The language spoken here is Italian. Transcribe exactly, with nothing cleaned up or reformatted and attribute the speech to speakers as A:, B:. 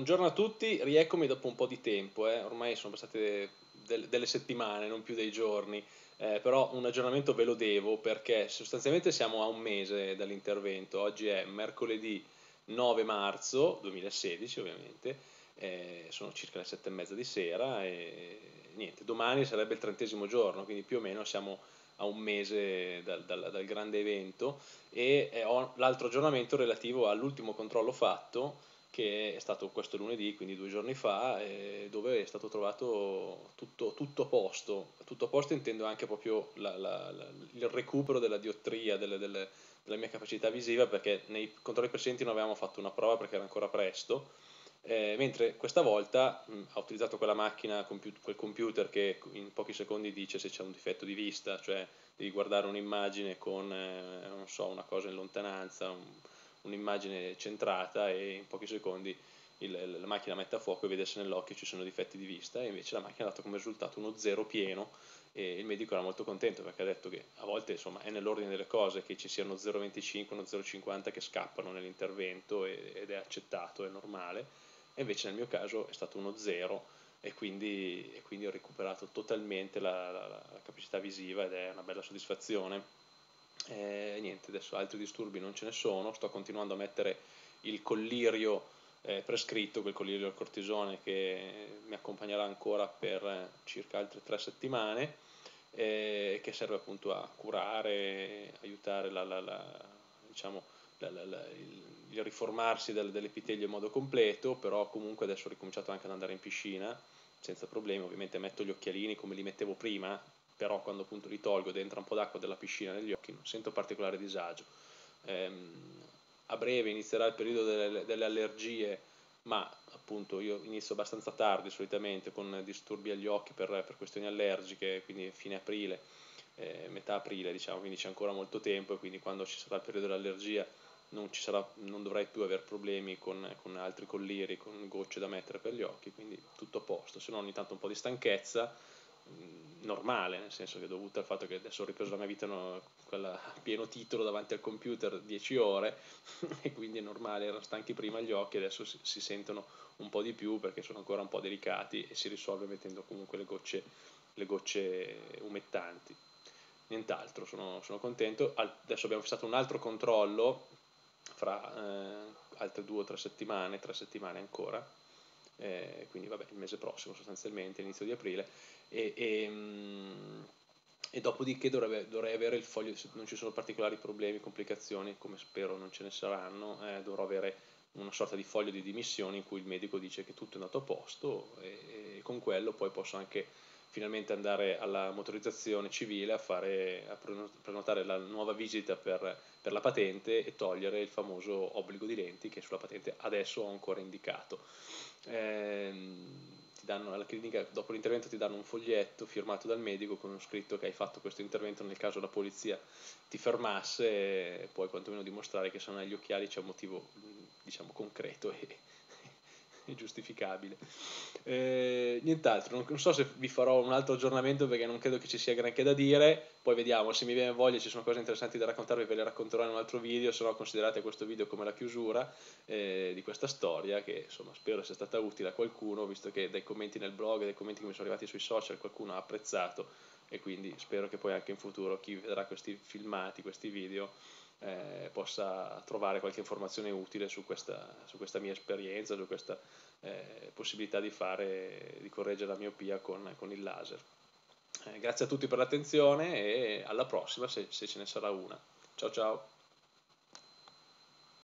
A: Buongiorno a tutti, rieccomi dopo un po' di tempo, eh. Ormai sono passate del- delle settimane, non più dei giorni, eh, però un aggiornamento ve lo devo perché sostanzialmente siamo a un mese dall'intervento. Oggi è mercoledì nove marzo duemilasedici, ovviamente, eh, sono circa le sette e mezza di sera e niente, domani sarebbe il trentesimo giorno, quindi più o meno siamo a un mese dal, dal- dal grande evento e eh, ho l'altro aggiornamento relativo all'ultimo controllo fatto che è stato questo lunedì, quindi due giorni fa, eh, dove è stato trovato tutto, tutto a posto. Tutto a posto intendo anche proprio la- la- la- il recupero della diottria, delle, delle- della mia capacità visiva, perché nei controlli precedenti non avevamo fatto una prova perché era ancora presto, eh, mentre questa volta mh, ho utilizzato quella macchina, compu- quel computer che in pochi secondi dice se c'è un difetto di vista, cioè devi guardare un'immagine con, eh, non so, una cosa in lontananza, un- un'immagine centrata e in pochi secondi il- la macchina mette a fuoco e vede se nell'occhio ci sono difetti di vista, e invece la macchina ha dato come risultato uno zero pieno e il medico era molto contento perché ha detto che a volte insomma è nell'ordine delle cose che ci sia uno zero virgola venticinque, uno zero virgola cinquanta che scappano nell'intervento e- ed è accettato, è normale, e invece nel mio caso è stato uno zero e quindi, e quindi ho recuperato totalmente la, la- la capacità visiva ed è una bella soddisfazione. E niente, adesso altri disturbi non ce ne sono, sto continuando a mettere il collirio eh, prescritto, quel collirio al cortisone che mi accompagnerà ancora per eh, circa altre tre settimane, eh, che serve appunto a curare, aiutare la, la, la, diciamo, la, la, la, il, il riformarsi del, dell'epitelio in modo completo, però comunque adesso ho ricominciato anche ad andare in piscina senza problemi. Ovviamente metto gli occhialini come li mettevo prima, però quando appunto li tolgo ed entra un po' d'acqua della piscina negli occhi non sento particolare disagio. Ehm, a breve inizierà il periodo delle, delle allergie, ma appunto io inizio abbastanza tardi solitamente con disturbi agli occhi per, per questioni allergiche, quindi fine aprile, eh, metà aprile diciamo, quindi c'è ancora molto tempo e quindi quando ci sarà il periodo dell'allergia non, ci sarà, non dovrai più avere problemi con, con altri colliri, con gocce da mettere per gli occhi, quindi tutto a posto. Se no ogni tanto un po' di stanchezza, mh, normale, nel senso che dovuta al fatto che adesso ho ripreso la mia vita no, quella a pieno titolo davanti al computer dieci ore e quindi è normale, erano stanchi prima gli occhi, adesso si, si sentono un po' di più perché sono ancora un po' delicati e si risolve mettendo comunque le gocce, le gocce umettanti. Nient'altro, sono, sono contento. Adesso abbiamo fissato un altro controllo fra eh, altre due o tre settimane, tre settimane ancora, eh, quindi vabbè il mese prossimo sostanzialmente, inizio di aprile, e, e, mh, e dopodiché dovrebbe, dovrei avere il foglio, se non ci sono particolari problemi, complicazioni, come spero non ce ne saranno, eh, dovrò avere una sorta di foglio di dimissioni in cui il medico dice che tutto è andato a posto e, e con quello poi posso anche finalmente andare alla motorizzazione civile a, fare, a prenotare la nuova visita per, per la patente e togliere il famoso obbligo di lenti che sulla patente adesso ho ancora indicato. Ehm, ti danno, alla clinica, dopo l'intervento ti danno un foglietto firmato dal medico con scritto che hai fatto questo intervento nel caso la polizia ti fermasse e puoi quantomeno dimostrare che se non hai gli occhiali c'è un motivo diciamo concreto e, e giustificabile. Eh, nient'altro, non, non so se vi farò un altro aggiornamento perché non credo che ci sia granché da dire, poi vediamo, se mi viene voglia ci sono cose interessanti da raccontarvi, ve le racconterò in un altro video, se no considerate questo video come la chiusura eh, di questa storia che insomma spero sia stata utile a qualcuno, visto che dai commenti nel blog e dai commenti che mi sono arrivati sui social qualcuno ha apprezzato e quindi spero che poi anche in futuro chi vedrà questi filmati, questi video eh, possa trovare qualche informazione utile su questa, su questa mia esperienza, su questa eh, possibilità di fare, di correggere la miopia con, con il laser. Eh, grazie a tutti per l'attenzione e alla prossima se, se ce ne sarà una. Ciao ciao!